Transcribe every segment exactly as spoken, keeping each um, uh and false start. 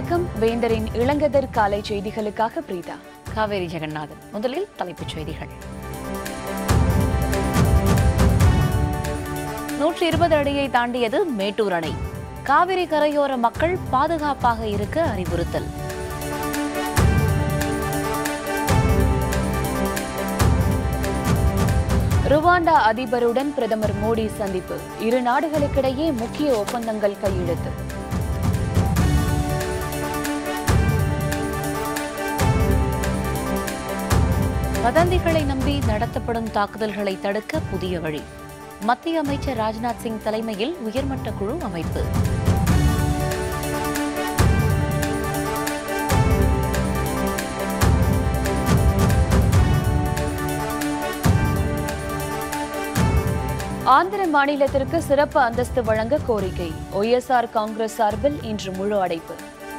வணக்கம். வேந்தரின் இளங்கதர் காலை செய்திகளுக்காக பிரீதா. காவேரி ஜெகநாதன். முதலில் தலைப்புச் செய்திகள். நூற்றி இருபது அடியை தாண்டியது மேட்டூர் அணை. காவிரி கரையோர மக்கள் பாதுகாப்பாக இருக்க அறிவுறுத்தல். ருவாண்டா அதிபருடன் பிரதமர் மோடி சந்திப்பு. இரு நாடுகளுக்கிடையே முக்கிய ஒப்பந்தங்கள் கையெழுத்து. வதந்திகளை நம்பி நடத்தப்படும் தாக்குதல்களை தடுக்க புதிய வழி. மத்திய அமைச்சர் ராஜ்நாத் சிங் தலைமையில் உயர்மட்ட குழு அமைப்பு. ஆந்திர மாநிலத்திற்கு சிறப்பு அந்தஸ்து வழங்க கோரிக்கை. ஒய்எஸ்ஆர் காங்கிரஸ் சார்பில் இன்று முழு அடைப்பு.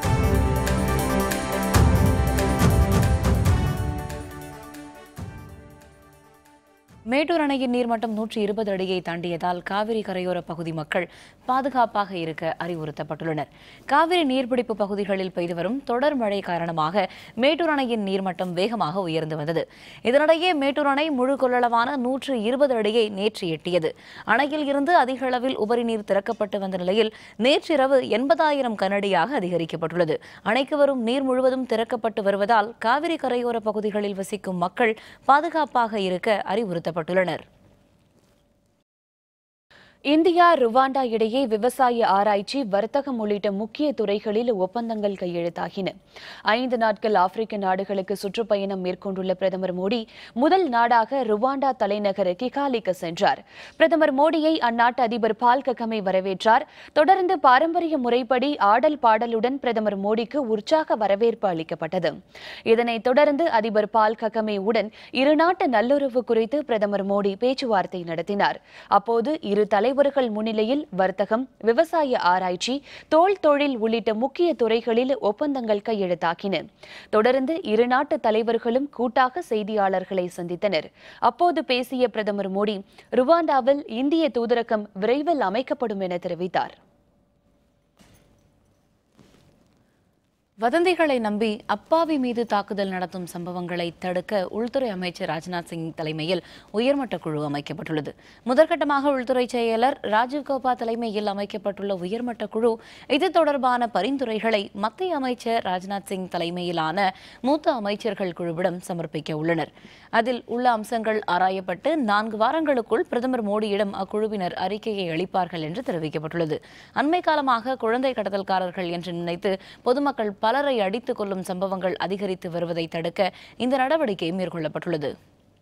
மேட்டூர் அணையின் நீர்மட்டம் நூற்றி இருபது அடியை தாண்டியதால் காவிரி கரையோர பகுதி மக்கள் பாதுகாப்பாக இருக்க அறிவுறுத்தப்பட்டுள்ளனர். காவிரி நீர்பிடிப்பு பகுதிகளில் பெய்து வரும் தொடர் மழை காரணமாக மேட்டூர் அணையின் நீர்மட்டம் வேகமாக உயர்ந்து வந்தது. இதனிடையே மேட்டூர் அணை முழு கொள்ளளவான நூற்று இருபது அடியை நேற்று எட்டியது. அணையில் இருந்து அதிக அளவில் உபரி நீர் திறக்கப்பட்டு வந்த நிலையில் நேற்றிரவு எண்பதாயிரம் கனஅடியாக அதிகரிக்கப்பட்டுள்ளது. அணைக்கு வரும் நீர் முழுவதும் திறக்கப்பட்டு வருவதால் காவிரி கரையோர பகுதிகளில் வசிக்கும் மக்கள் பாதுகாப்பாக இருக்க அறிவுறுத்தப்பட்டுள்ளனர். இந்தியா ருவாண்டா இடையே விவசாய ஆராய்ச்சி, வர்த்தகம் உள்ளிட்ட முக்கிய துறைகளில் ஒப்பந்தங்கள் கையெழுத்தாகின. ஐந்து நாட்கள் ஆப்பிரிக்க நாடுகளுக்கு சுற்றுப்பயணம் மேற்கொண்டுள்ள பிரதமர் மோடி முதல் நாடாக ருவாண்டா தலைநகர் கிகாலிக்கு சென்றார். பிரதமர் மோடியை அந்நாட்டு அதிபர் பால் ககமே வரவேற்றார். தொடர்ந்து பாரம்பரிய முறைப்படி ஆடல் பாடலுடன் பிரதமர் மோடிக்கு உற்சாக வரவேற்பு அளிக்கப்பட்டது. இதனைத் தொடர்ந்து அதிபர் பால் ககமேவுடன் இருநாட்டு நல்லுறவு குறித்து பிரதமர் மோடி பேச்சுவார்த்தை நடத்தினார். அப்போது இரு தலை தலைவர்கள் முன்னிலையில் வர்த்தகம், விவசாய ஆராய்ச்சி, தோல் தொழில் உள்ளிட்ட முக்கிய துறைகளில் ஒப்பந்தங்கள் கையெழுத்தாகின. தொடர்ந்து இரு நாட்டு தலைவர்களும் கூட்டாக செய்தியாளர்களை சந்தித்தனர். அப்போது பேசிய பிரதமர் மோடி, ருவாண்டாவில் இந்திய தூதரகம் விரைவில் அமைக்கப்படும் என தெரிவித்தார். வதந்திகளை நம்பி அப்பாவி மீது தாக்குதல் நடத்தும் சம்பவங்களை தடுக்க உள்துறை அமைச்சர் ராஜ்நாத் சிங் தலைமையில் உயர்மட்ட குழு அமைக்கப்பட்டுள்ளது. முதற்கட்டமாக உள்துறை செயலர் ராஜீவ் கௌபா தலைமையில் அமைக்கப்பட்டுள்ள உயர்மட்ட குழு இது தொடர்பான பரிந்துரைகளை மத்திய அமைச்சர் ராஜ்நாத் சிங் தலைமையிலான மூத்த அமைச்சர்கள் குழுவிடம் சமர்ப்பிக்க உள்ளனர். அதில் உள்ள அம்சங்கள் ஆராயப்பட்டு நான்கு வாரங்களுக்குள் பிரதமர் மோடியிடம் அக்குழுவினர் அறிக்கையை அளிப்பார்கள் என்று தெரிவிக்கப்பட்டுள்ளது. அண்மை காலமாக குழந்தை கடத்தல்காரர்கள் என்று நினைத்து பொதுமக்கள் பலரை அடித்துக் கொள்ளும் சம்பவங்கள் அதிகரித்து வருவதை தடுக்க இந்த நடவடிக்கை மேற்கொள்ளப்பட்டுள்ளது.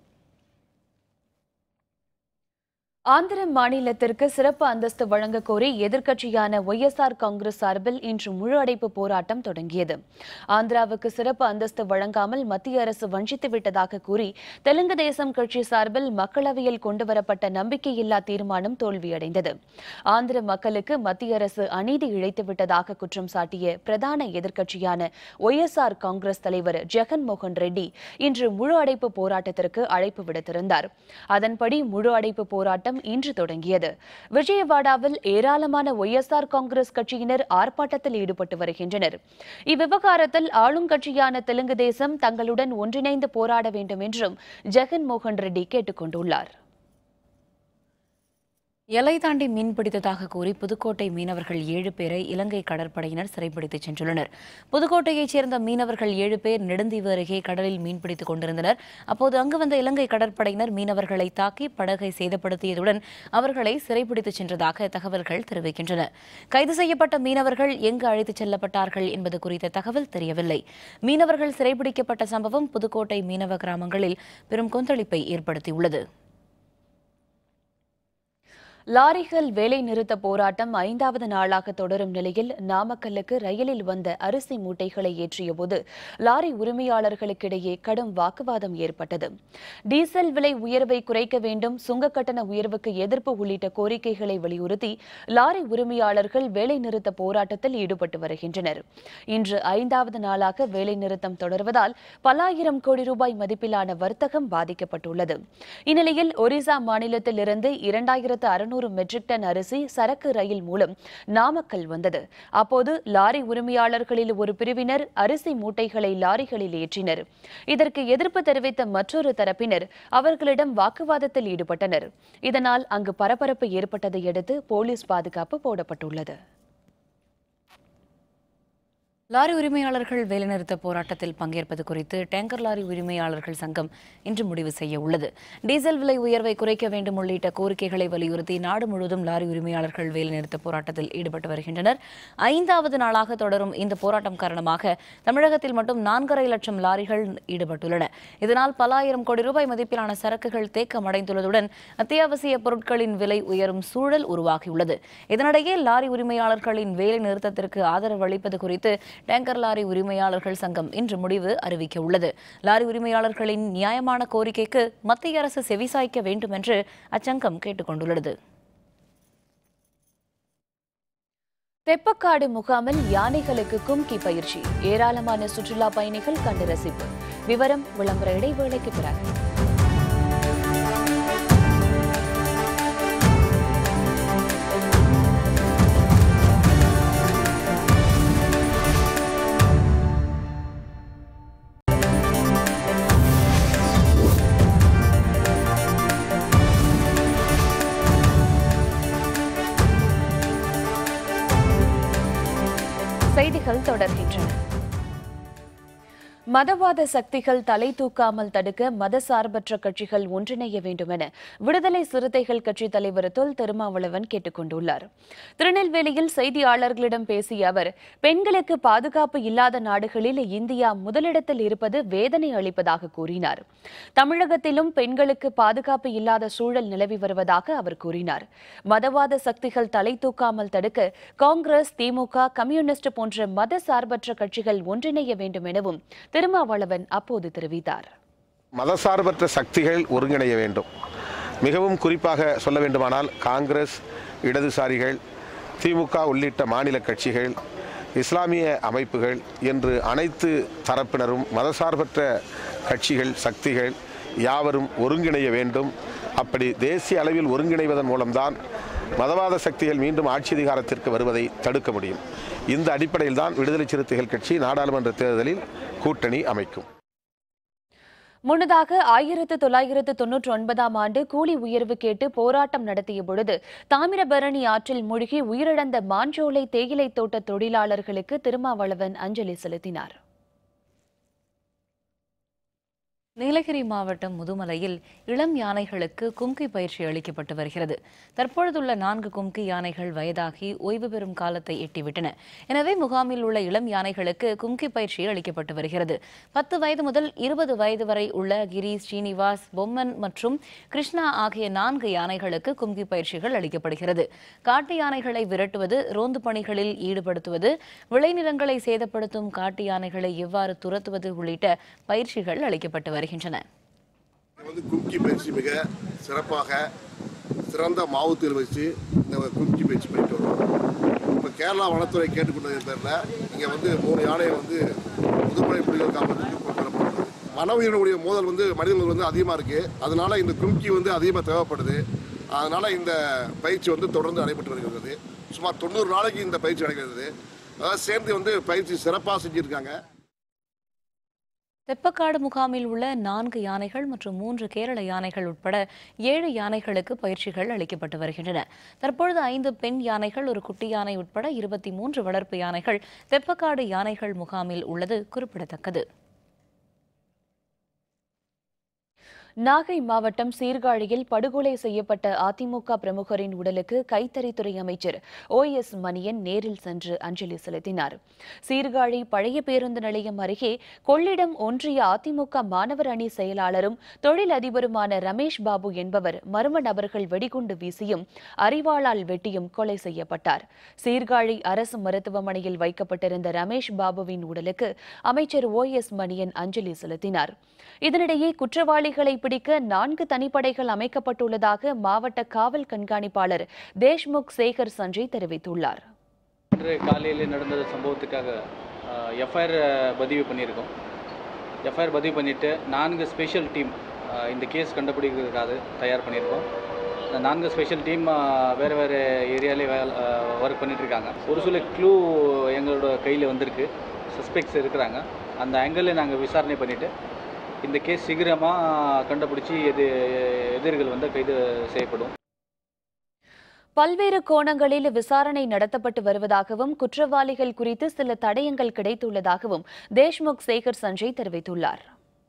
ஆந்திர மாநிலத்திற்கு சிறப்பு அந்தஸ்து வழங்க கோரி எதிர்க்கட்சியான ஒய்எஸ்ஆர் காங்கிரஸ் சார்பில் இன்று முழு அடைப்பு போராட்டம் தொடங்கியது. ஆந்திராவுக்கு சிறப்பு அந்தஸ்து வழங்காமல் மத்திய அரசு வஞ்சித்து விட்டதாக கூறி தெலுங்கு தேசம் கட்சி சார்பில் மக்களவையில் கொண்டுவரப்பட்ட நம்பிக்கையில்லா தீர்மானம் தோல்வியடைந்தது. ஆந்திர மக்களுக்கு மத்திய அரசு அநீதி இழைத்துவிட்டதாக குற்றம் சாட்டிய பிரதான எதிர்க்கட்சியான ஒய்எஸ்ஆர் காங்கிரஸ் தலைவர் ஜெகன் மோகன் ரெட்டி இன்று முழு அடைப்பு போராட்டத்திற்கு அழைப்பு விடுத்திருந்தார். அதன்படி முழு அடைப்பு போராட்டம் இன்று தொடங்கியது. விஜயவாடாவில் ஏராளமான ஒய்எஸ்ஆர் காங்கிரஸ் கட்சியினர் ஆர்ப்பாட்டத்தில் ஈடுபட்டு வருகின்றனர். இவ்விவகாரத்தில் ஆளும் கட்சியான தெலுங்கு தேசம் தங்களுடன் ஒன்றிணைந்து போராட வேண்டும் என்றும் ஜெகன் மோகன் ரெட்டி கேட்டுக் கொண்டுள்ளார். எல்லை தாண்டி மீன்பிடித்ததாக கூறி புதுக்கோட்டை மீனவர்கள் ஏழு பேரை இலங்கை கடற்படையினர் சிறைப்பிடித்துச் சென்றுள்ளனர். புதுக்கோட்டையைச் சேர்ந்த மீனவர்கள் ஏழு பேர் நெடுந்தீவு அருகே கடலில் மீன்பிடித்துக் கொண்டிருந்தனர். அப்போது அங்கு வந்த இலங்கை கடற்படையினர் மீனவர்களை தாக்கி படகை சேதப்படுத்தியதுடன் அவர்களை சிறைப்பிடித்துச் சென்றதாக தகவல்கள் தெரிவிக்கின்றன. கைது செய்யப்பட்ட மீனவர்கள் எங்கு அழைத்துச் செல்லப்பட்டார்கள் என்பது குறித்த தகவல் தெரியவில்லை. மீனவர்கள் சிறைப்பிடிக்கப்பட்ட சம்பவம் புதுக்கோட்டை மீனவ கிராமங்களில் பெரும் கொந்தளிப்பை ஏற்படுத்தியுள்ளது. லாரிகள் வேலை நிறுத்த போராட்டம் ஐந்தாவது நாளாக தொடரும் நிலையில் நாமக்கல்லுக்கு ரயிலில் வந்த அரிசி மூட்டைகளை ஏற்றியபோது லாரி உரிமையாளர்களுக்கிடையே கடும் வாக்குவாதம் ஏற்பட்டது. டீசல் விலை உயர்வை குறைக்க வேண்டும், சுங்க கட்டண உயர்வுக்கு எதிர்ப்பு உள்ளிட்ட கோரிக்கைகளை வலியுறுத்தி லாரி உரிமையாளர்கள் வேலைநிறுத்த போராட்டத்தில் ஈடுபட்டு வருகின்றனர். இன்று ஐந்தாவது நாளாக வேலைநிறுத்தம் தொடர்வதால் பல்லாயிரம் கோடி ரூபாய் மதிப்பிலான வர்த்தகம் பாதிக்கப்பட்டுள்ளது. இந்நிலையில் ஒரிசா மாநிலத்தில் இருந்து இரண்டாயிரத்து அறுநூறு அறுநூறு மெட்ரிக் டன் அரிசி சரக்கு ரயில் மூலம் நாமக்கல் வந்தது. அப்போது லாரி உரிமையாளர்களில் ஒரு பிரிவினர் அரிசி மூட்டைகளை லாரிகளில் ஏற்றினர். இதற்கு எதிர்ப்பு தெரிவித்த மற்றொரு தரப்பினர் அவர்களிடம் வாக்குவாதத்தில் ஈடுபட்டனர். இதனால் அங்கு பரபரப்பு ஏற்பட்டதை அடுத்து போலீஸ் பாதுகாப்பு போடப்பட்டுள்ளது. லாரி உரிமையாளர்கள் வேலைநிறுத்த போராட்டத்தில் பங்கேற்பது குறித்து டேங்கர் லாரி உரிமையாளர்கள் சங்கம் இன்று முடிவு செய்ய உள்ளது. டீசல் விலை உயர்வை குறைக்க வேண்டும் உள்ளிட்ட கோரிக்கைகளை வலியுறுத்தி நாடு முழுவதும் லாரி உரிமையாளர்கள் வேலைநிறுத்த போராட்டத்தில் ஈடுபட்டு வருகின்றனர். ஐந்தாவது நாளாக தொடரும் இந்த போராட்டம் காரணமாக தமிழகத்தில் மட்டும் நான்கரை லட்சம் லாரிகள் ஈடுபட்டுள்ளன. இதனால் பல ஆயிரம் கோடி ரூபாய் மதிப்பிலான சரக்குகள் தேக்கமடைந்துள்ளதுடன் அத்தியாவசிய பொருட்களின் விலை உயரும் சூழல் உருவாகியுள்ளது. இதனிடையே லாரி உரிமையாளர்களின் வேலை நிறுத்தத்திற்கு ஆதரவு அளிப்பது குறித்து டேங்கர் லாரி உரிமையாளர்கள் சங்கம் இன்று முடிவு அறிவிக்க உள்ளது. லாரி உரிமையாளர்களின் நியாயமான கோரிக்கைக்கு மத்திய அரசு செவிசாய்க்க வேண்டும் என்று அச்சங்கம் கேட்டுக் கொண்டுள்ளது. தெப்பக்காடு முகாமில் யானைகளுக்கு கும்கி பயிற்சி, ஏராளமான சுற்றுலா பயணிகள் கண்டு ரசிப்பு. விவரம் விளம்பர இடைவேளைக்கு பிறகு. செய்திகள் தொடர்கின்றன. மதவாத சக்திகள் தலை தூக்காமல் தடுக்க மதசார்பற்ற கட்சிகள் ஒன்றிணைய வேண்டும் என விடுதலை சிறுத்தைகள் கட்சி தலைவர் தொல் திருமாவளவன் கேட்டுக் கொண்டுள்ளார். திருநெல்வேலியில் செய்தியாளர்களிடம் பேசிய அவர், பெண்களுக்கு பாதுகாப்பு இல்லாத நாடுகளில் இந்தியா முதலிடத்தில் இருப்பது வேதனை அளிப்பதாக கூறினார். தமிழகத்திலும் பெண்களுக்கு பாதுகாப்பு இல்லாத சூழல் நிலவி வருவதாக அவர் கூறினார். மதவாத சக்திகள் தலை தூக்காமல் தடுக்க காங்கிரஸ், திமுக, கம்யூனிஸ்ட் போன்ற மத சார்பற்ற கட்சிகள் ஒன்றிணைய வேண்டும் எனவும் திருமாவளவன் அப்போது தெரிவித்தார். மதசார்பற்ற சக்திகள் ஒருங்கிணைய வேண்டும். மிகவும் குறிப்பாக சொல்ல வேண்டுமானால் காங்கிரஸ், இடதுசாரிகள், திமுக உள்ளிட்ட மாநில கட்சிகள், இஸ்லாமிய அமைப்புகள் என்று அனைத்து தரப்பினரும் மதசார்பற்ற கட்சிகள், சக்திகள் யாவரும் ஒருங்கிணைய வேண்டும். அப்படி தேசிய அளவில் ஒருங்கிணைவதன் மூலம்தான் மதவாத சக்திகள் மீண்டும் ஆட்சி அதிகாரத்திற்கு வருவதை தடுக்க முடியும். இந்த அடிப்படையில் தான் விடுதலை சிறுத்தைகள் கட்சி நாடாளுமன்ற தேர்தலில் கூட்டணி அமைக்கும். முன்னதாக ஆயிரத்து தொள்ளாயிரத்து தொன்னூற்றி ஒன்பதாம் ஆண்டு கூலி உயர்வு கேட்டு போராட்டம் நடத்திய பொழுது தாமிரபரணி ஆற்றில் மூழ்கி உயிரிழந்த மாஞ்சோலை தேயிலை தோட்ட தொழிலாளர்களுக்கு திருமாவளவன் அஞ்சலி செலுத்தினார். நீலகிரி மாவட்டம் முதுமலையில் இளம் யானைகளுக்கு கும்கி பயிற்சி அளிக்கப்பட்டு வருகிறது. தற்பொழுதுள்ள நான்கு கும்கி யானைகள் வயதாகி ஓய்வு பெறும் காலத்தை எட்டிவிட்டன. எனவே முகாமில் உள்ள இளம் யானைகளுக்கு கும்கி பயிற்சி அளிக்கப்பட்டு வருகிறது. பத்து வயது முதல் இருபது வயது வரை உள்ள கிரி, ஸ்ரீனிவாஸ், பொம்மன் மற்றும் கிருஷ்ணா ஆகிய நான்கு யானைகளுக்கு கும்கி பயிற்சிகள் அளிக்கப்படுகிறது. காட்டு யானைகளை விரட்டுவது, ரோந்து பணிகளில் ஈடுபடுத்துவது, விளைநிலங்களை சேதப்படுத்தும் காட்டு யானைகளை எவ்வாறு துரத்துவது உள்ளிட்ட பயிற்சிகள் அளிக்கப்பட்டு வருகின்றன. வந்து கும்கி பயிற்சி மிக சிறப்பாக சிறந்த மாவுத்தீர் வச்சு இந்த கும்கி பயிற்சி பண்ணிட்டு வரோம். இப்போ கேரளா வனத்துறை கேட்டுக்கொண்டது பேரில் இங்கே வந்து மூணு யானையை வந்து முதுமலை புலிகள் காப்பதற்கு கொண்டு வரப்படுது. வன உயிரினுடைய மோதல் வந்து மனிதர்கள் வந்து அதிகமாக இருக்குது. அதனால இந்த கும்கி வந்து அதிகமாக தேவைப்படுது. அதனால் இந்த பயிற்சி வந்து தொடர்ந்து நடைபெற்று வருகிறது. சுமார் தொண்ணூறு நாளைக்கு இந்த பயிற்சி நடக்கிறது. அதாவது சேர்ந்து வந்து பயிற்சி சிறப்பாக செஞ்சுருக்காங்க. தெப்பக்காடு முகாமில் உள்ள நான்கு யானைகள் மற்றும் மூன்று கேரள யானைகள் உட்பட ஏழு யானைகளுக்கு பயிற்சிகள் அளிக்கப்பட்டு வருகின்றன. தற்பொழுது ஐந்து பெண் யானைகள், ஒரு குட்டி யானை உட்பட இருபத்தி மூன்று வளர்ப்பு யானைகள் தெப்பக்காடு யானைகள் முகாமில் உள்ளது குறிப்பிடத்தக்கது. நாகை மாவட்டம் சீர்காழியில் படுகொலை செய்யப்பட்ட அதிமுக பிரமுகரின் உடலுக்கு கைத்தறித்துறை அமைச்சர் ஓ எஸ் மணியன் நேரில் சென்று அஞ்சலி செலுத்தினார். சீர்காழி பழைய பேருந்து நிலையம் அருகே கொள்ளிடம் ஒன்றிய அதிமுக மாணவர் அணி செயலாளரும் தொழிலதிபருமான ரமேஷ் பாபு என்பவர் மர்ம நபர்கள் வெடிகுண்டு வீசியும் அரிவாளால் வெட்டியும் கொலை செய்யப்பட்டார். சீர்காழி அரசு மருத்துவமனையில் வைக்கப்பட்டிருந்த ரமேஷ் பாபுவின் உடலுக்கு அமைச்சர் ஓ எஸ் மணியன் அஞ்சலி செலுத்தினார். இதனிடையே குற்றவாளிகளை பிடிக்க நான்கு தனிப்படைகள் அமைக்கப்பட்டுள்ளதாக மாவட்ட காவல் கண்காணிப்பாளர் தேஷ்முக் சேகர் சஞ்சய் தெரிவித்துள்ளார். இன்று காலையில் நடந்த சம்பவத்துக்காக எஃப்ஐஆர் பதிவு பண்ணியிருக்கோம். எஃப்ஐஆர் பதிவு பண்ணிட்டு நான்கு ஸ்பெஷல் டீம் இந்த கேஸ் கண்டுபிடிக்கிறதுக்காக தயார் பண்ணியிருக்கோம். நான்கு ஸ்பெஷல் டீம் வேறு வேறு ஏரியாலே வே ஒர்க் பண்ணிகிட்ருக்காங்க. ஒரு சில க்ளூ எங்களோட கையில் வந்திருக்கு, சஸ்பெக்ட்ஸ் இருக்கிறாங்க. அந்த ஆங்கிளில் நாங்கள் விசாரணை பண்ணிவிட்டு இந்த கேஸ் சீக்கிரமாக கண்டுபிடிச்சி எது எதிரிகள் வந்து கைது செய்யப்படும். பல்வேறு கோணங்களில் விசாரணை நடத்தப்பட்டு வருவதாகவும் குற்றவாளிகள் குறித்து சில தடயங்கள் கிடைத்துள்ளதாகவும் தேஷ்முக் சேகர் சஞ்சய் தெரிவித்துள்ளார்.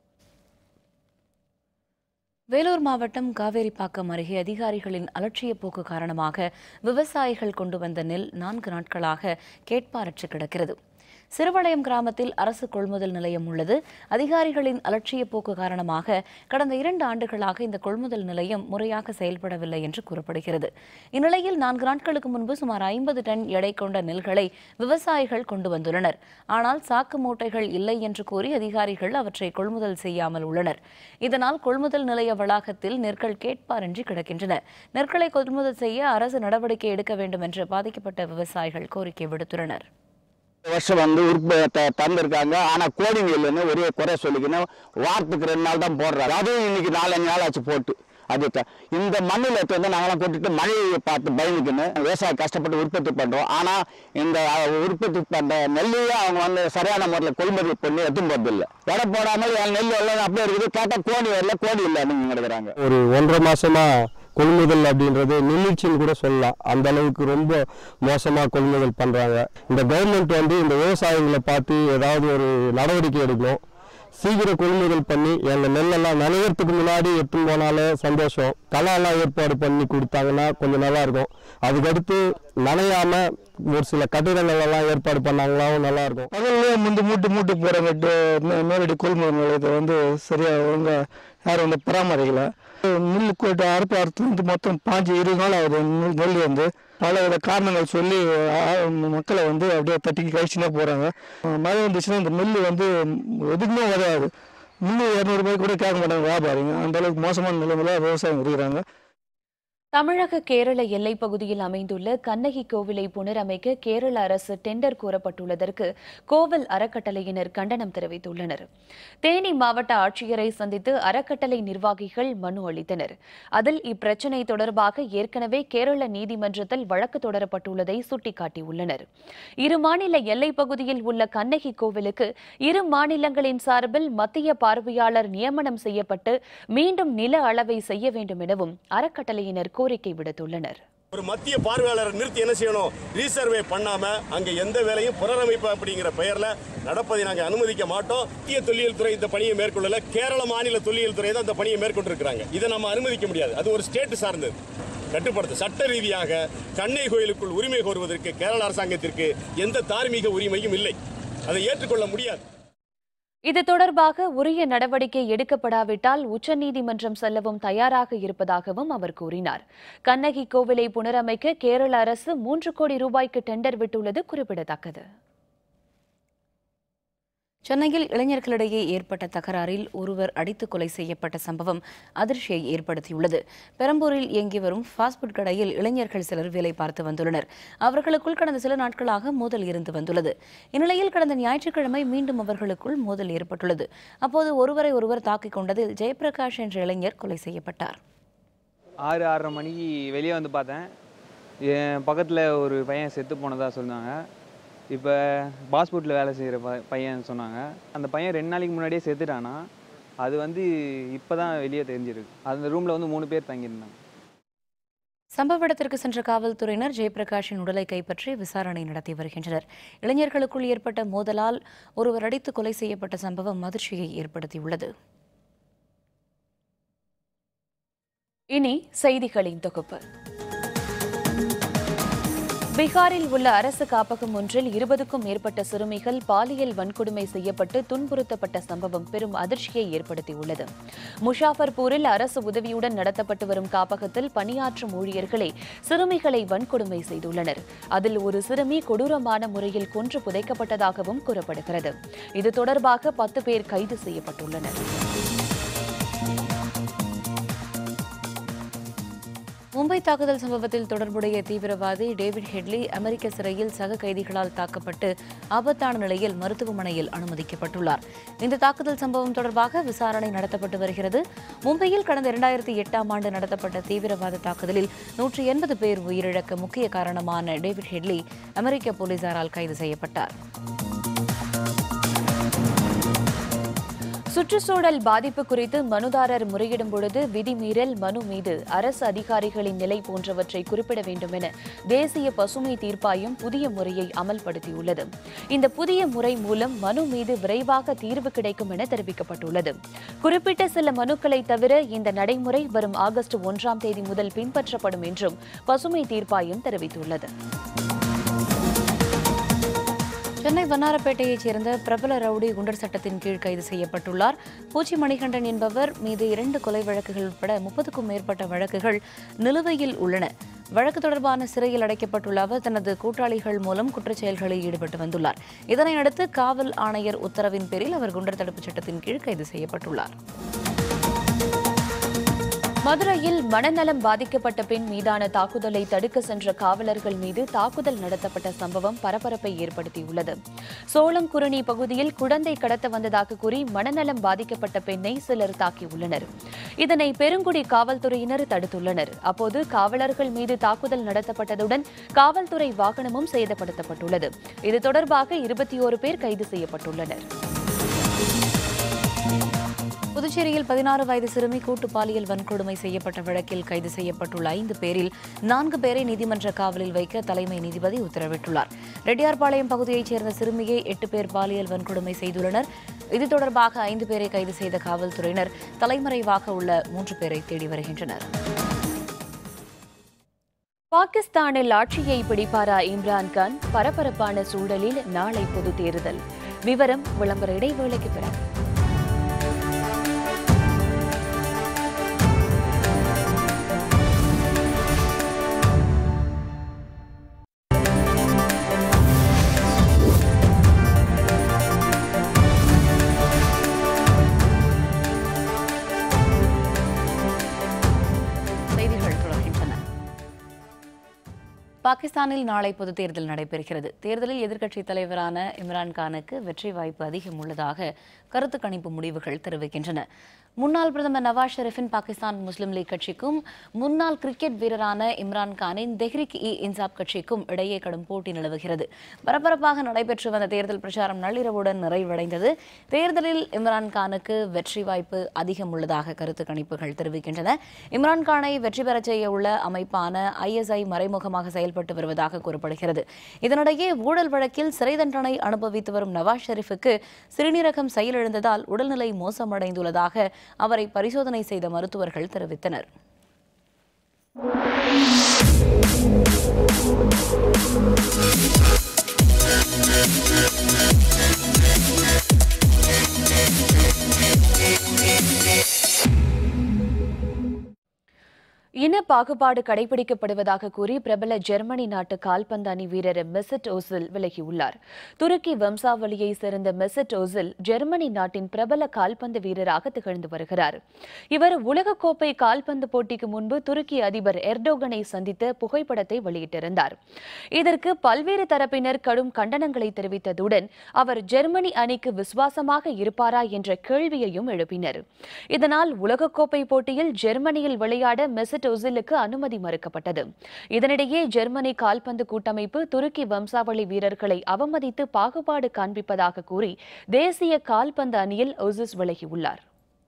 வேலூர் மாவட்டம் காவேரிப்பாக்கம் அருகே அதிகாரிகளின் அலட்சிய போக்கு காரணமாக விவசாயிகள் கொண்டு வந்த நெல் நான்கு நாட்களாக கேட்பாரற்று கிடக்கிறது. சிறுவளையம் கிராமத்தில் அரசு கொள்முதல் நிலையம் உள்ளது. அதிகாரிகளின் அலட்சிய போக்கு காரணமாக கடந்த இரண்டு ஆண்டுகளாக இந்த கொள்முதல் நிலையம் முறையாக செயல்படவில்லை என்று கூறப்படுகிறது. இந்நிலையில் நான்கு நாட்களுக்கு முன்பு சுமார் ஐம்பது டன் எடை கொண்ட நெல்களை விவசாயிகள் கொண்டு வந்துள்ளனர். ஆனால் சாக்கு மூட்டைகள் இல்லை என்று கூறி அதிகாரிகள் அவற்றை கொள்முதல் செய்யாமல் உள்ளனர். இதனால் கொள்முதல் நிலைய வளாகத்தில் நெற்கள் கேட்பாரின்றி கிடக்கின்றன. நெற்களை கொள்முதல் செய்ய அரசு நடவடிக்கை எடுக்க வேண்டும் என்று பாதிக்கப்பட்ட விவசாயிகள் கோரிக்கை விடுத்துள்ளனர். வருஷம் வந்து உற்பத்தி தந்திருக்காங்க. ஆனா கோடிங் இல்லைன்னு ஒரே குறை சொல்லிக்கணும். வாரத்துக்கு ரெண்டு நாள் தான் போடுறாரு. அதுவும் இன்னைக்கு நாலஞ்சு நாள் ஆச்சு போட்டு. அது இந்த மண்ணில் எடுத்து வந்து நாங்களாம் போட்டுட்டு மழையை பார்த்து பயந்துக்குன்னு விவசாயம் கஷ்டப்பட்டு உற்பத்தி பண்றோம். ஆனா இந்த உற்பத்தி பண்ற நெல்லையே அவங்க வந்து சரியான முறையில் கொள்முதல் பண்ணி எடுத்து போறதில்லை. எடை போடாமல் என் நெல் எல்லாம் அப்படியே இருக்குது. கேட்டா கோடி வரல, கோடி இல்லைன்னு கிடக்குறாங்க. ஒரு ஒன்றரை மாசமா கொள்முதல் அப்படின்றது நின்றுச்சின்னு கூட சொல்லலாம். அந்த அளவுக்கு ரொம்ப மோசமாக கொள்முதல் பண்ணுறாங்க. இந்த கவர்மெண்ட் வந்து இந்த விவசாயிகளை பார்த்து ஏதாவது ஒரு நடவடிக்கை எடுக்கணும். சீக்கிரம் கொள்முதல் பண்ணி எங்கள் நெல்லெல்லாம் நனைகிறதுக்கு முன்னாடி எடுத்துன்னு போனாலே சந்தோஷம். களம்லாம் ஏற்பாடு பண்ணி கொடுத்தாங்கன்னா கொஞ்சம் நல்லா இருக்கும். அதுக்கடுத்து நனையாமல் ஒரு சில கட்டிடங்கள் எல்லாம் ஏற்பாடு பண்ணாங்களாவும் நல்லா இருக்கும். பகல்ல முந்து மூட்டு மூட்டு போகிற நேரடி கொள்முதல் நிலையத்தை வந்து சரியாக ஒழுங்காக யாரும் வந்து பராமரிக்கலை. நெல் கூட்டு அறுப்பு அறுத்து வந்து மொத்தம் பாஞ்சு இருபது நாள் ஆகுது. நெல் வந்து பல வித காரணங்கள் சொல்லி மக்களை வந்து அப்படியே தட்டி கழிச்சுனே போகிறாங்க. மழை வந்துச்சுன்னா இந்த நெல் வந்து எதுக்குமே உதவாது. முந்நூறு இரநூறு ரூபாய்க்கு கூட கேட்க மாட்டாங்க வியாபாரிங்க. அந்த அளவுக்கு மோசமான நிலைமையில விவசாயம் இருக்கிறாங்க. தமிழக கேரள எல்லைப் பகுதியில் அமைந்துள்ள கண்ணகி கோவிலை புனரமைக்க கேரள அரசு டெண்டர் கோரப்பட்டுள்ளதற்கு கோவில் அறக்கட்டளையினர் கண்டனம் தெரிவித்துள்ளனர். தேனி மாவட்ட ஆட்சியரை சந்தித்து அறக்கட்டளை நிர்வாகிகள் மனு அளித்தனர். அதில் இப்பிரச்சினை தொடர்பாக ஏற்கனவே கேரள நீதிமன்றத்தில் வழக்கு தொடரப்பட்டுள்ளதை சுட்டிக்காட்டியுள்ளனர். இரு மாநில எல்லைப் பகுதியில் உள்ள கண்ணகி கோவிலுக்கு இரு மாநிலங்களின் சார்பில் மத்திய பார்வையாளர் நியமனம் செய்யப்பட்டு மீண்டும் நில அளவை செய்ய வேண்டும் எனவும் அறக்கட்டளையினர் கோரிக்கை விடுத்துள்ளனர். ஒரு மத்திய பார்வையாளரை நிறுத்தி என்ன செய்யணும்? ரீசர்வே பண்ணாம அங்க எந்த வேலையும் புனரமைப்பு அப்படிங்கிற பெயர்ல நடப்பதை நாங்கள் அனுமதிக்க மாட்டோம். மத்திய தொல்லியல் துறை இந்த பணியை மேற்கொள்ளல, கேரள மாநில தொல்லியல் துறை தான் இந்த பணியை மேற்கொண்டிருக்கிறாங்க. இதை நம்ம அனுமதிக்க முடியாது. அது ஒரு ஸ்டேட் சார்ந்தது. கட்டுப்படுத்த சட்ட ரீதியாக கண்ணகி கோயிலுக்குள் உரிமை கோருவதற்கு கேரள அரசாங்கத்திற்கு எந்த தார்மீக உரிமையும் இல்லை. அதை ஏற்றுக்கொள்ள முடியாது. இது தொடர்பாக உரிய நடவடிக்கை எடுக்கப்படாவிட்டால் உச்சநீதிமன்றம் செல்லவும் தயாராக இருப்பதாகவும் அவர் கூறினார். கண்ணகி கோவிலை புனரமைக்க கேரள அரசு மூன்று கோடி ரூபாய்க்கு டெண்டர் விட்டுள்ளது குறிப்பிடத்தக்கது. சென்னையில் இளைஞர்களிடையே ஏற்பட்ட தகராறில் ஒருவர் அடித்து கொலை செய்யப்பட்ட சம்பவம் அதிர்ச்சியை ஏற்படுத்தியுள்ளது. பெரம்பூரில் இயங்கி வரும் ஃபாஸ்ட்ஃபுட் கடையில் இளைஞர்கள் சிலர் வேலை பார்த்து வந்துள்ளனர். அவர்களுக்குள் கடந்த சில நாட்களாக மோதல் இருந்து வந்துள்ளது. இந்நிலையில் கடந்த ஞாயிற்றுக்கிழமை மீண்டும் அவர்களுக்குள் மோதல் ஏற்பட்டுள்ளது. அப்போது ஒருவரை ஒருவர் தாக்கிக் கொண்டதில் ஜெயபிரகாஷ் என்ற இளைஞர் கொலை செய்யப்பட்டார். ஆறு ஆறரை மணிக்கு வெளியே வந்து பார்த்தேன். என் பக்கத்தில் ஒரு பையன் செத்து போனதாக சொன்னாங்க. இப்போ பாஸ்போர்ட்டில் வேலை செய்கிற ப பையன் சொன்னாங்க. அந்த பையன் ரெண்டு நாளைக்கு முன்னாடியே செத்துட்டானா. அது வந்து இப்போ தான் வெளியே தெரிஞ்சிருக்கு. அந்த ரூமில் வந்து மூணு பேர் தங்கியிருந்தாங்க. சம்பவ இடத்திற்கு சென்ற காவல்துறையினர் ஜெயபிரகாஷின் உடலை கைப்பற்றி விசாரணை நடத்தி வருகின்றனர். இளைஞர்களுக்குள் ஏற்பட்ட மோதலால் ஒருவர் அடித்து கொலை செய்யப்பட்ட சம்பவம் அதிர்ச்சியை ஏற்படுத்தியுள்ளது. இனி செய்திகளின் தொகுப்பு. பீகாரில் உள்ள அரசு காப்பகம் ஒன்றில் இருபதுக்கும் மேற்பட்ட சிறுமிகள் பாலியல் வன்கொடுமை செய்யப்பட்டு துன்புறுத்தப்பட்ட சம்பவம் பெரும் அதிர்ச்சியை ஏற்படுத்தியுள்ளது. முஷாஃபர்பூரில் அரசு உதவியுடன் நடத்தப்பட்டு வரும் காப்பகத்தில் பணியாற்றும் ஊழியர்களே சிறுமிகளை வன்கொடுமை செய்துள்ளனர். அதில் ஒரு சிறுமி கொடூரமான முறையில் கொன்று புதைக்கப்பட்டதாகவும் கூறப்படுகிறது. இது தொடர்பாக பத்து பேர் கைது செய்யப்பட்டுள்ளனர். மும்பை தாக்குதல் சம்பவத்தில் தொடர்புடைய தீவிரவாதி டேவிட் ஹெட்லி அமெரிக்க சிறையில் சக கைதிகளால் தாக்கப்பட்டு ஆபத்தான நிலையில் மருத்துவமனையில் அனுமதிக்கப்பட்டுள்ளார். இந்த தாக்குதல் சம்பவம் தொடர்பாக விசாரணை நடத்தப்பட்டு வருகிறது. மும்பையில் கடந்த இரண்டாயிரத்தி எட்டாம் ஆண்டு நடத்தப்பட்ட தீவிரவாத தாக்குதலில் நூற்றி எண்பது பேர் உயிரிழக்க முக்கிய காரணமான டேவிட் ஹெட்லி அமெரிக்க போலீசாரால் கைது செய்யப்பட்டார். சுற்றுச்சூழல் பாதிப்பு குறித்து மனுதாரர் முறையிடும் பொழுது விதிமீறல் மனு மீது அரசு அதிகாரிகளின் நிலை போன்றவற்றை குறிப்பிட வேண்டும் என தேசிய பசுமை தீர்ப்பாயம் புதிய முறையை அமல்படுத்தியுள்ளது. இந்த புதிய முறை மூலம் மனு மீது விரைவாக தீர்வு கிடைக்கும் என தெரிவிக்கப்பட்டுள்ளது. குறிப்பிட்ட சில மனுக்களை தவிர இந்த நடைமுறை வரும் ஆகஸ்ட் ஒன்றாம் தேதி முதல் பின்பற்றப்படும் என்றும் பசுமை தீர்ப்பாயம் தெரிவித்துள்ளது. சென்னை வண்ணாரப்பேட்டையைச் சேர்ந்த பிரபல ரவுடி குண்டர் சட்டத்தின் கீழ் கைது செய்யப்பட்டுள்ளார். பூச்சி மணிகண்டன் என்பவர் மீது இரண்டு கொலை வழக்குகள் உட்பட முப்பதுக்கும் மேற்பட்ட வழக்குகள் நிலுவையில் உள்ளன. வழக்கு தொடர்பான சிறையில் அடைக்கப்பட்டுள்ள அவர் தனது கூட்டாளிகள் மூலம் குற்றச்செயல்களில் ஈடுபட்டு வந்துள்ளார். இதனையடுத்து காவல் ஆணையர் உத்தரவின் பேரில் அவர் குண்டர் தடுப்புச் சட்டத்தின் கீழ் கைது செய்யப்பட்டுள்ளார். மதுரையில் மனநலம் பாதிக்கப்பட்ட பெண் மீதான தாக்குதலை தடுக்க சென்ற காவலர்கள் மீது தாக்குதல் நடத்தப்பட்ட சம்பவம் பரபரப்பை ஏற்படுத்தியுள்ளது. சோளங்குரணி பகுதியில் குழந்தை கடத்த வந்ததாக கூறி மனநலம் பாதிக்கப்பட்ட பெண்ணை சிலர் தாக்கியுள்ளனர். இதனை பெருங்குடி காவல்துறையினர் தடுத்துள்ளனர். அப்போது காவலர்கள் மீது தாக்குதல் நடத்தப்பட்டதுடன் காவல்துறை வாகனமும் சேதப்படுத்தப்பட்டுள்ளது. இது தொடர்பாக இருபத்தி ஓரு பேர் கைது செய்யப்பட்டுள்ளனர். புதுச்சேரியில் பதினாறு வயது சிறுமி கூட்டு பாலியல் வன்கொடுமை செய்யப்பட்ட வழக்கில் கைது செய்யப்பட்டுள்ள ஐந்து பேரில் நான்கு பேரை நீதிமன்ற காவலில் வைக்க தலைமை நீதிபதி உத்தரவிட்டுள்ளார். ரெட்டியார்பாளையம் பகுதியைச் சேர்ந்த சிறுமியை எட்டு பேர் பாலியல் வன்கொடுமை செய்துள்ளனர். இது தொடர்பாக ஐந்து பேரை கைது செய்த காவல்துறையினர் தலைமறைவாக உள்ள மூன்று பேரை தேடி வருகின்றனர். பாகிஸ்தானில் ஆட்சியை பிடிப்பாரா இம்ரான்கான்? பரபரப்பான சூழலில் நாளை பொது தேர்தல். விவரம் விளம்பர இடைவேளைக்கு பிறகு. பாகிஸ்தானில் நாளை பொதுத் தேர்தல் நடைபெறுகிறது. தேர்தலில் எதிர்க்கட்சித் தலைவரான இம்ரான்கானுக்கு வெற்றி வாய்ப்பு அதிகம் உள்ளதாக கருத்து கணிப்பு முடிவுகள் தெரிவிக்கின்றன. முன்னாள் பிரதமர் நவாஸ் ஷெரீஃபின் பாகிஸ்தான் முஸ்லிம் லீக் கட்சிக்கும் முன்னாள் கிரிக்கெட் வீரரான இம்ரான்கானின் தெஹ்ரிக் இ இன்சாப் கட்சிக்கும் இடையே கடும் போட்டி நிலவுகிறது. பரபரப்பாக நடைபெற்று வந்த தேர்தல் பிரச்சாரம் நள்ளிரவுடன் நிறைவடைந்தது. தேர்தலில் இம்ரான்கானுக்கு வெற்றி வாய்ப்பு அதிகம் உள்ளதாக கருத்து கணிப்புகள் தெரிவிக்கின்றன. இம்ரான்கானை வெற்றி பெறச் செய்ய உள்ள அமைப்பான ஐஎஸ்ஐ மறைமுகமாக செயல்பட்டு வருவதாக கூறப்படுகிறது. இதனிடையே ஊழல் வழக்கில் சிறை தண்டனை அனுபவித்து வரும் நவாஸ் ஷெரீஃபுக்கு சிறுநீரகம் செயலிழந்ததால் உடல்நிலை மோசமடைந்துள்ளதாக அவரை பரிசோதனை செய்த மருத்துவர்கள் தெரிவித்தனர். இன பாகுபாடு கடைபிடிக்கப்படுவதாக கூறி பிரபல ஜெர்மனி நாட்டு கால்பந்து அணி வீரர் மெசட் ஓசில் விலகியுள்ளார். துருக்கி வம்சாவளியை சேர்ந்த மெசட் ஓசில் ஜெர்மனி நாட்டின் பிரபல கால்பந்து வீரராக திகழ்ந்து வருகிறார். இவர் உலகக்கோப்பை கால்பந்து போட்டிக்கு முன்பு துருக்கி அதிபர் எர்டோகனை சந்தித்த புகைப்படத்தை வெளியிட்டிருந்தார். இதற்கு பல்வேறு தரப்பினர் கடும் கண்டனங்களை தெரிவித்ததுடன் அவர் ஜெர்மனி அணிக்கு விசுவாசமாக இருப்பாரா என்ற கேள்வியையும் எழுப்பினர். இதனால் உலகக்கோப்பை போட்டியில் ஜெர்மனியில் விளையாட மெசட் ஓசிலுக்கு அனுமதி மறுக்கப்பட்டது. இதனிடையே ஜெர்மனி கால்பந்து கூட்டமைப்பு துருக்கி வம்சாவளி வீரர்களை அவமதித்து பாகுபாடு காண்பிப்பதாக கூறி தேசிய கால்பந்து அணியில் ஓசில் விலகியுள்ளார்.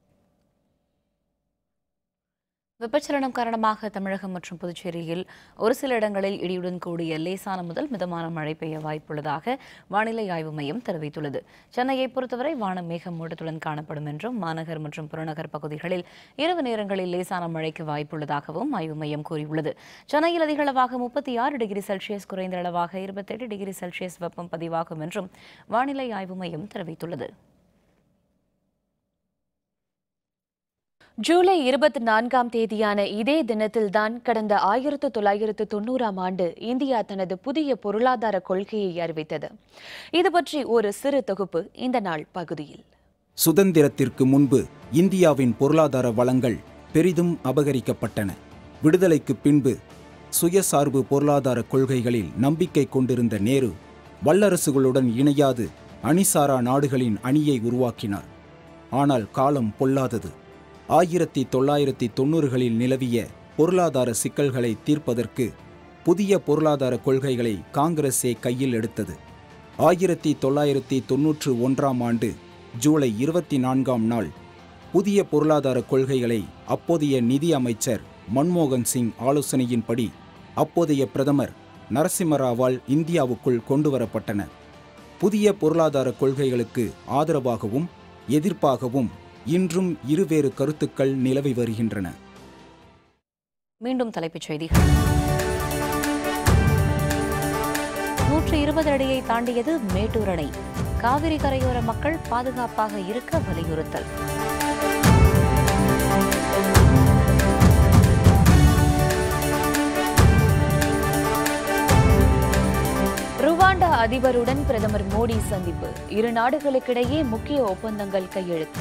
வெப்பச்சலனம் காரணமாக தமிழகம் மற்றும் புதுச்சேரியில் ஒரு சில இடங்களில் இடியுடன் கூடிய லேசான முதல் மிதமான மழை பெய்ய வாய்ப்புள்ளதாக வானிலை ஆய்வு மையம் தெரிவித்துள்ளது. சென்னையை பொறுத்தவரை வானம் மேகம் மூட்டத்துடன் காணப்படும் என்றும் மாநகர் மற்றும் புறநகர் பகுதிகளில் இரவு நேரங்களில் லேசான மழைக்கு வாய்ப்புள்ளதாகவும் ஆய்வு மையம் கூறியுள்ளது. சென்னையில் அதிகளவாக முப்பத்தி ஆறு டிகிரி செல்சியஸ், குறைந்த அளவாக இருபத்தெட்டு டிகிரி செல்சியஸ் வெப்பம் பதிவாகும் என்றும் வானிலை ஆய்வு மையம் தெரிவித்துள்ளது. ஜூலை இருபத்தி நான்காம் தேதியான இதே தினத்தில்தான் கடந்த ஆயிரத்து தொள்ளாயிரத்து தொன்னூறாம் ஆண்டு இந்தியா தனது புதிய பொருளாதார கொள்கையை அறிவித்தது. இது பற்றி ஒரு சிறு தொகுப்பு இந்த நாள் பகுதியில். சுதந்திரத்திற்கு முன்பு இந்தியாவின் பொருளாதார வளங்கள் பெரிதும் அபகரிக்கப்பட்டன. விடுதலைக்கு பின்பு சுயசார்பு பொருளாதார கொள்கைகளில் நம்பிக்கை கொண்டிருந்த நேரு வல்லரசுகளுடன் இணையாது அணிசாரா நாடுகளின் அணியை உருவாக்கினார். ஆனால் காலம் பொல்லாதது. ஆயிரத்தி தொள்ளாயிரத்தி தொண்ணூறுகளில் நிலவிய பொருளாதார சிக்கல்களை தீர்ப்பதற்கு புதிய பொருளாதார கொள்கைகளை காங்கிரஸே கையில் எடுத்தது. ஆயிரத்தி தொள்ளாயிரத்தி தொன்னூற்று ஒன்றாம் ஆண்டு ஜூலை இருபத்தி நான்காம் நாள் புதிய பொருளாதார கொள்கைகளை அப்போதைய நிதி அமைச்சர் மன்மோகன் சிங் ஆலோசனையின்படி அப்போதைய பிரதமர் நரசிம்மராவால் இந்தியாவுக்குள் கொண்டுவரப்பட்டன. புதிய பொருளாதார கொள்கைகளுக்கு ஆதரவாகவும் எதிர்ப்பாகவும் இன்றும் இருவேறு கருத்துக்கள் நிலவி வருகின்றன. மீண்டும் தலைப்புச் செய்திகள். நூற்று இருபது அடியை தாண்டியது மேட்டூர் அணை. காவிரி கரையோர மக்கள் பாதுகாப்பாக இருக்க வலியுறுத்தல். ருவாண்டா அதிபருடன் பிரதமர் மோடி சந்திப்பு. இரு நாடுகளுக்கிடையே முக்கிய ஒப்பந்தங்கள் கையெழுத்து.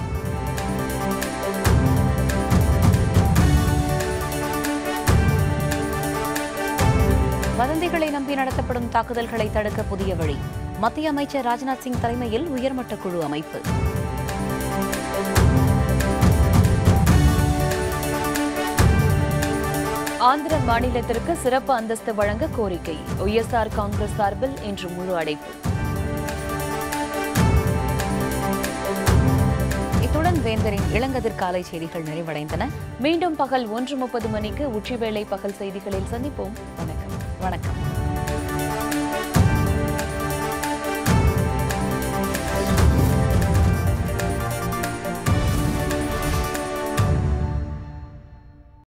வதந்திகளை நம்பி நடத்தப்படும் தாக்குதல்களை தடுக்க புதிய வழி. மத்திய அமைச்சர் ராஜ்நாத் சிங் தலைமையில் உயர்மட்ட குழு அமைப்பு. ஆந்திர மாநிலத்திற்கு சிறப்பு அந்தஸ்து வழங்க கோரிக்கை. ஒய்எஸ்ஆர் காங்கிரஸ் சார்பில் இன்று முழு அடைப்பு. இத்துடன் வேந்தரின் இளங்கதிர் காலை செய்திகள் நிறைவடைந்தன. மீண்டும் பகல் ஒன்று முப்பது மணிக்கு உச்சிவேளை பகல் செய்திகளில் சந்திப்போம். வணக்கம். வணக்கம்.